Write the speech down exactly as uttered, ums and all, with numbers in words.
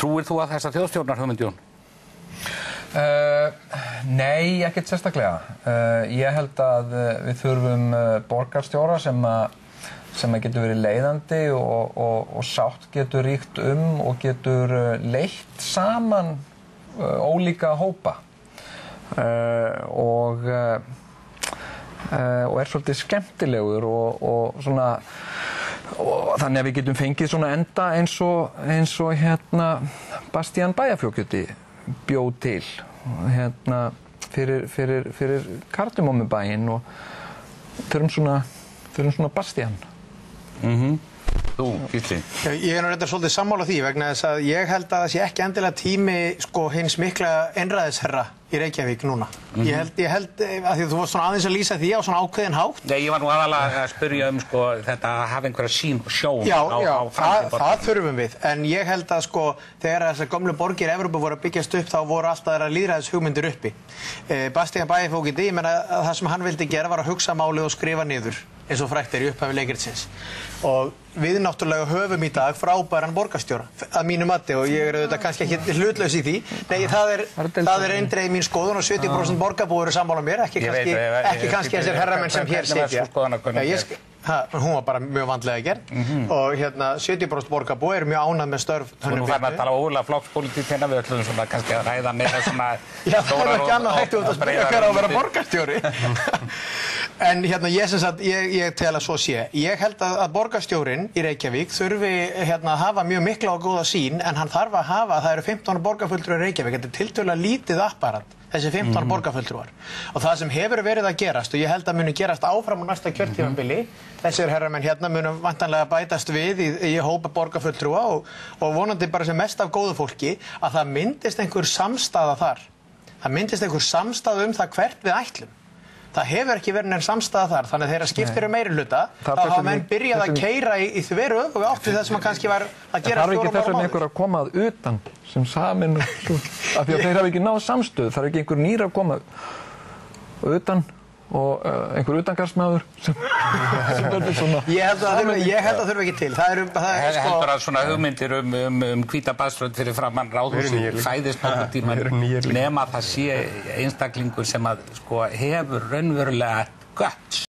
Trúir þú að þessa þjóðstjórnarhugmynd, Jón? Uh, nei, ekkert sérstaklega. Uh, ég held að uh, við þurfum uh, borgarstjóra sem að sem að getur verið leiðandi og, og, og sátt getur ríkt um og getur uh, leitt saman uh, ólíka hópa uh, og, uh, uh, og er svolítið skemmtilegur og, og svona og þannig að við getum fengið svona enda eins og, eins og hérna Bastian Bæjarfjókjuti bjóð til hérna fyrir, fyrir, fyrir Kardamómubæinn og þurfum svona, þurfum svona Bastian. Mhm. Þú, Gísli. Ég er nú reyndar svolítið sammála því vegna þess að ég held að það sé ekki endilega tími sko hins mikla einræðisherra í Reykjavík núna. Mm-hmm. Ég held, ég held að því að þú varst svona aðeins að lýsa því á svona ákveðin hátt. Nei, ég var nú aðalega að spyrja um sko þetta að hafa einhverja sín og sjón já, á, já, á það, það þurfum við. En ég held að sko þegar þessar gömlu borgir Evrópu voru að byggjast upp þá voru alltaf þeirra lýðræðishugmyndir uppi. Eh, Bastian Bæjarfjókjuti, ég meina að það sem hann vildi gera var að hugsa málið og skrifa niður eins og frægt er í upphafi leikritsins. Og við náttúrulega höfum í dag frábæran borgarstjóra að mínu mati og ég er auðvitað kannski ekki hlutlaus í því. Nei, það er, það er eindreið mín skoðun og sjötíu prósent borgarbúar eru sammála mér, ekki kannski, ekki kannski þessir herramenn sem hér sitja. Ha, hún var bara mjög vandlega gerð mm-hmm. og hérna sjötíu prósent borgarbúar eru mjög ánægð með störf Hönnu Birnu. Nú fær maður að tala ógulega flokkspólitík hérna við ætlum svona kannski að ræða meira svona Já, það er ekki annað hægt út að spyrja hver á að vera borgarstjóri. En hérna ég sem sagt, ég, ég tel að svo sé. Ég held að, að borgarstjórinn í Reykjavík þurfi hérna að hafa mjög mikla og góða sýn en hann þarf að hafa, það eru fimmtán borgarfulltrúar í Reykjavík, þetta er tiltölulega lítið apparat. Þessi fimmtán mm-hmm. borgarfulltrúar. Og það sem hefur verið að gerast, og ég held að muni gerast áfram á næsta kjörtímabili, mm-hmm. þessir herramenn hérna munu vantanlega bætast við í, í hópa borgarfulltrúa og, og vonandi bara sem mest af góðu fólki að það myndist einhver samstaða þar. Það myndist einhver samstaða um það hvert við ætlum. Það hefur ekki verið neinn samstaða þar, þannig að þeirra skiptir um meiri hluta, þá hafa menn byrjað að keyra í, í þveru og átt við það sem kannski var að gera fjórum árum áður. Það þarf ekki þess vegna einhver að koma að utan sem samin, af því að þeir hafa ekki náð samstöðu, þarf ekki einhver nýr að koma utan og uh, einhver utangarsmaður sem, sem verður svona... Ég held að það þurfi ekki til. Það er, það er sko... Heldur að svona hugmyndir um, um, um hvíta baðströnd fyrir framann ráðhúsi fæðist nokkuð tímann nema það sé einstaklingur sem að sko hefur raunverulega guts